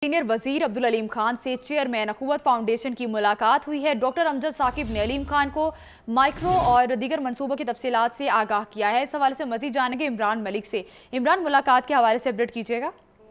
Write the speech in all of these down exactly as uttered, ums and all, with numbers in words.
Senior वजीर अब्दुल अलीम खान से chairman अखुवत foundation की मुलाकात हुई है। डॉक्टर अमजद साकिब ने अलीम खान को माइक्रो और दीगर मंसूबों की तफसीलात से आगाह किया है। इस हवाले से मजीद जानेंगे इमरान मलिक से। इमरान, मुलाकात के हवाले से अपडेट कीजिएगा।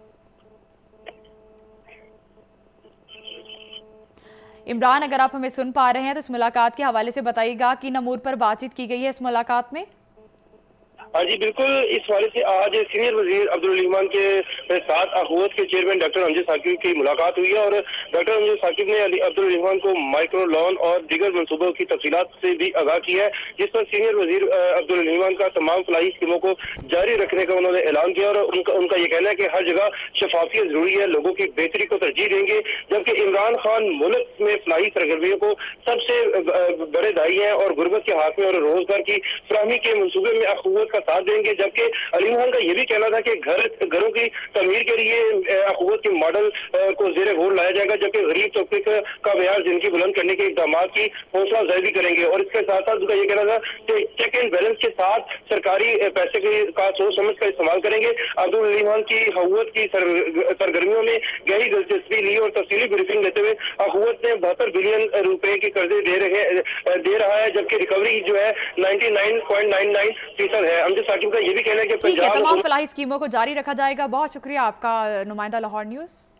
इमरान, अगर आप हमें सुन पा रहे हैं तो इस मुलाकात के हवाले से बताइएगा कि नमूर पर बातचीत की गई है इस मुलाकात में। हाँ जी बिल्कुल, इस हवाले से आज सीनियर वजीर अब्दुल अलीम खान के साथ अखुवत के चेयरमैन डॉक्टर अमजद साकिब की मुलाकात हुई है और डॉक्टर अमजद साकिब ने अब्दुल अलीम खान को माइक्रो लोन और दीगर मनसूबों की तफसीलात से भी आगाह किया है, जिस पर सीनियर वजीर अब्दुल अलीम खान का तमाम फलाही स्कीमों को जारी रखने का उन्होंने ऐलान किया और उनका उनका ये कहना है कि हर जगह शफाफियत जरूरी है, लोगों की बेहतरी को तरजीह देंगे। जबकि इमरान खान मुल्क में फलाही सरगर्मियों को सबसे बड़े दाई हैं और गुर्बत के हाथ में और रोजगार की फराहमी के मनसूबे में अखुवत का साथ देंगे। जबकि अलीम खान का यह भी कहना था कि घर घरों की तमीर के लिए अखुवत के मॉडल को जेर गौर लाया जाएगा, जबकि गरीब तबके का मेयार जिंदगी बुलंद करने के इकदाम की हौसला अफजाई भी करेंगे। और इसके साथ साथ उनका यह कहना था कि चेक एंड बैलेंस के साथ सरकारी पैसे का सोच समझ कर इस्तेमाल करेंगे। अब्दुल अलीम खान की अखुवत की सरगर्मियों में गहरी दिलचस्पी ली और तफसीली ब्रीफिंग लेते हुए अखुवत ने बहत्तर बिलियन रुपए के कर्जे दे रहे दे रहा है, जबकि रिकवरी जो है ninety nine point nine nine फीसद है। अमजद साकिब का ये भी कहना है कि पंजाब तमाम फलाही स्कीमों को जारी रखा जाएगा। बहुत शुक्रिया आपका, नुमाइंदा लाहौर न्यूज़।